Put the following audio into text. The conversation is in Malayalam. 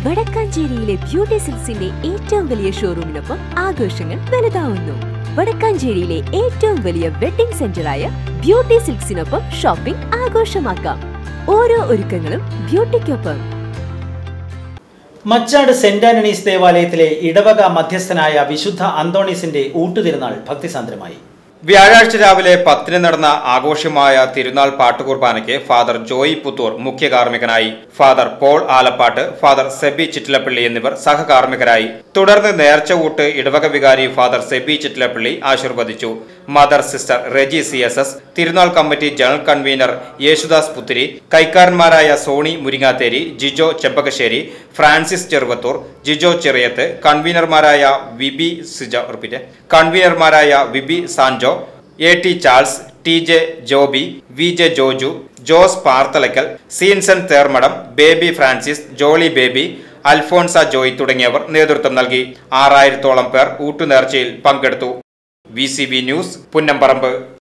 വടക്കാഞ്ചേരിയിലെ ബ്യൂട്ടി സിൽക്സിന്റെ ഏറ്റവും വലിയ ഷോറൂമിനൊപ്പം ആഘോഷങ്ങൾ വലുതാവുന്നു. വടക്കാഞ്ചേരിയിലെ ഏറ്റവും വലിയ വെഡിംഗ് സെന്ററായ ബ്യൂട്ടി സിൽക്സിനൊപ്പം ഷോപ്പിംഗ് ആഘോഷമാക്കാം. ഓരോ ഒരുക്കങ്ങളും ബ്യൂട്ടിക്കൊപ്പം. മച്ചാട് സെന്റ് ആന്റണീസ് ദേവാലയത്തിലെ ഇടവക മധ്യസ്ഥനായ വിശുദ്ധ അന്തോണീസിന്റെ ഊട്ടുതിരുനാൾ ഭക്തിസാന്ദ്രമായി. വ്യാഴാഴ്ച രാവിലെ 10 നടന്ന ആഘോഷമായ തിരുനാൾ പാട്ടുകുർബാനയ്ക്ക് ഫാദർ ജോയി പുത്തൂർ മുഖ്യ കാർമ്മികനായി. ഫാദർ പോൾ ആലപ്പാട്ട്, ഫാദർ സെബി ചിറ്റിലപ്പള്ളി എന്നിവർ സഹകാർമ്മികരായി. തുടർന്ന് നേർച്ച ഊട്ട് ഇടവക വികാരി ഫാദർ സെബി ചിറ്റിലപ്പള്ളി ആശീർവദിച്ചു. മദർ സിസ്റ്റർ റെജി CSS, തിരുനാൾ committee general convener Yesudas Puthiri, കൈക്കാരന്മാരായ സോണി മുരിങ്ങാത്തേരി, ജിജോ ചെമ്പകശ്ശേരി, ഫ്രാൻസിസ് ചെറുവത്തൂർ, ജിജോ ചെറിയത്ത്, കൺവീനർമാരായ Vibi Sanjo, AT Charles, TJ Joby, VJ Joju, Jose Parthalakkal, Seenson Thermadam, Baby Francis, Jolly Baby, Alphonsa Joy തുടങ്ങിയവർ നേതൃത്വം നൽകി. 6000-ഓളം പേർ ഊട്ടുനേർച്ചയിൽ പങ്കെടുത്തു. VCV news, Punnamparambu.